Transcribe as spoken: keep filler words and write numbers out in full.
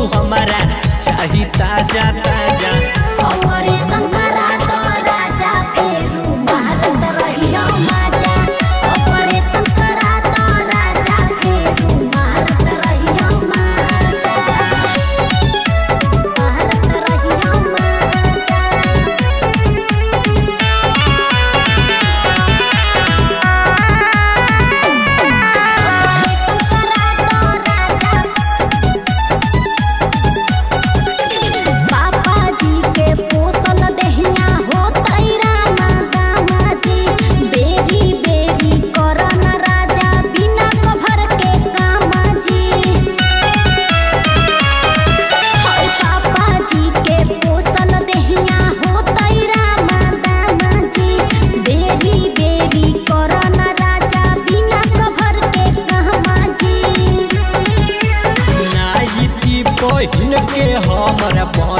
हमारा चाही ताजा ताजा। ऑपरेशन करा दो राजा फेरू भारत रहियो माजा। ऑपरेशन करा दो राजा फेरू भारत रहियो माजा। भारत रहियो माजा। पापा जी के पोसल देहिया हो तैरा मादामा जी। बेरी बेरी करन राजा बिना कभर के कामा जी। हाय पापा जी के पोसल देहिया हो तैरा मादामा जी। बेरी बेरी करन राजा बिना कभर के कामा जी। नाइटी पहिन के हमरा